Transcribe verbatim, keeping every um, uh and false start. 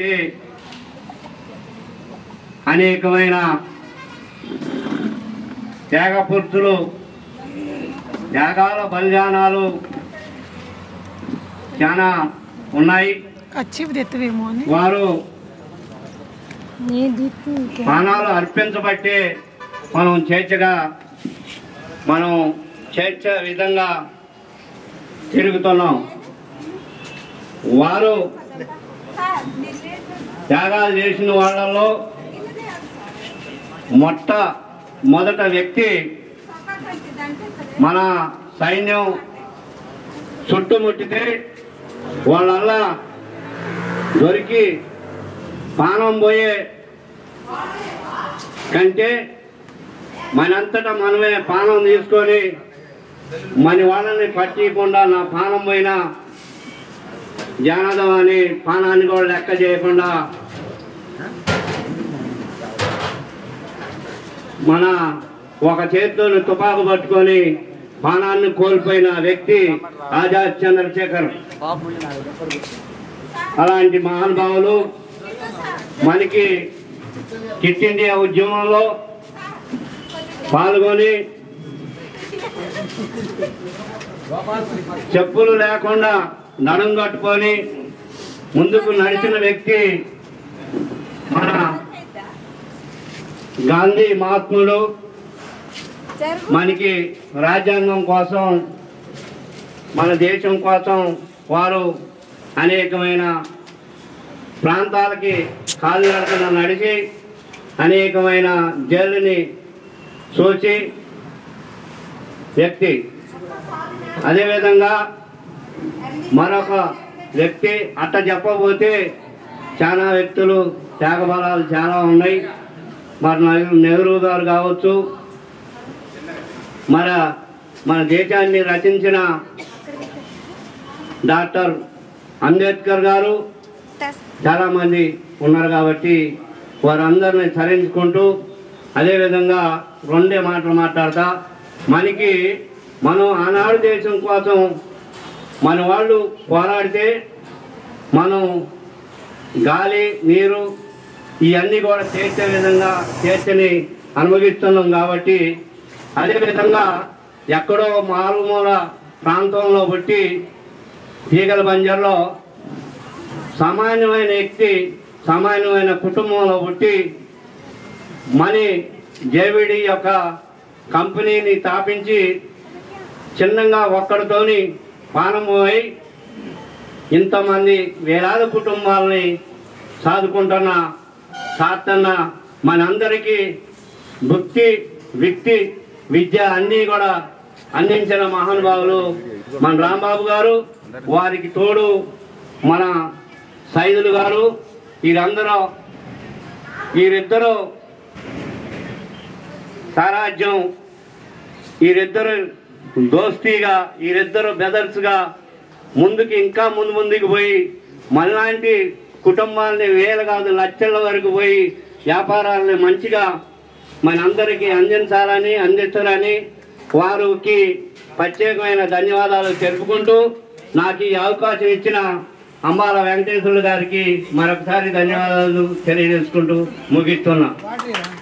అనేకమైన త్యాగపురుషులు త్యాగాల బలిదానాలు చాలా ఉన్నాయి. వారు ప్రాణాలు అర్పించబట్టే మనం చేర్చగా మనం చేర్చ విధంగా తిరుగుతున్నాం. వారు త్యాగాలు చేసిన వాళ్ళలో మొట్ట మొదట వ్యక్తి మన సైన్యం చుట్టుముట్టితే వాళ్ళల్లా దొరికి ప్రాణం పోయే కంటే మనంతటా మనమే ప్రాణం తీసుకొని మన వాళ్ళని పట్టియకుండా నా ప్రాణం పోయినా జానదం అని ప్రాణాన్ని కూడా లెక్క చేయకుండా మన ఒక చేతితో తుపాకు పట్టుకొని ప్రాణాన్ని కోల్పోయిన వ్యక్తి ఆజాద్ చంద్రశేఖర్. అలాంటి మహానుభావులు మనకి కిట్ ఇండియా ఉద్యమంలో పాల్గొని చెప్పులు లేకుండా నడుం కట్టుకొని ముందుకు నడిచిన వ్యక్తి మన గాంధీ మహాత్ముడు. మనకి రాజ్యాంగం కోసం మన దేశం కోసం వారు అనేకమైన ప్రాంతాలకి కాలినడకన నడిచి అనేకమైన జైలుని చూసి వ్యక్తి. అదేవిధంగా మరొక వ్యక్తి అట్ట చెప్పబోతే చాలా వ్యక్తులు త్యాగబలాలు చాలా ఉన్నాయి. మరి నెహ్రూ గారు కావచ్చు, మన మన దేశాన్ని రచించిన డాక్టర్ అంబేద్కర్ గారు చాలామంది ఉన్నారు. కాబట్టి వారందరిని స్మరించుకుంటూ అదేవిధంగా రెండే మాటలు మాట్లాడతా, మనకి మనం ఆనాడు దేశం కోసం మన వాళ్ళు పోరాడితే మనం గాలి నీరు ఇవన్నీ కూడా చేర్చే విధంగా చేర్చని అనుభవిస్తున్నాం. కాబట్టి అదేవిధంగా ఎక్కడో మారుమూల ప్రాంతంలో పుట్టి తీగల బంజర్లో సామాన్యమైన వ్యక్తి సామాన్యమైన కుటుంబంలో పుట్టి మనీ జేవిడి యొక్క కంపెనీని స్థాపించి చిన్నగా ఒక్కడితోని ప్రారంభమై ఇంతమంది వేలాది కుటుంబాలని సాదుకుంటున్న సాత్తన్న మనందరికీ భక్తి వ్యక్తి విద్య అన్నీ కూడా అందించిన మహానుభావులు మన రాంబాబు గారు. వారికి తోడు మన సైదులు గారు. వీరందరూ వీరిద్దరూ సారాజ్యం, వీరిద్దరు దోస్తీగా, వీరిద్దరు బెదర్స్గా ముందుకు ఇంకా ముందు ముందుకు పోయి మనలాంటి కుటుంబాలని వేల కాదు లక్షల వరకు పోయి వ్యాపారాలని మంచిగా మనందరికీ అందించాలని అందించాలని వారికి ప్రత్యేకమైన ధన్యవాదాలు తెలుపుకుంటూ నాకు ఈ అవకాశం ఇచ్చిన అంబాల వెంకటేశ్వరులు గారికి మరొకసారి ధన్యవాదాలు తెలియజేసుకుంటూ ముగిస్తున్నా.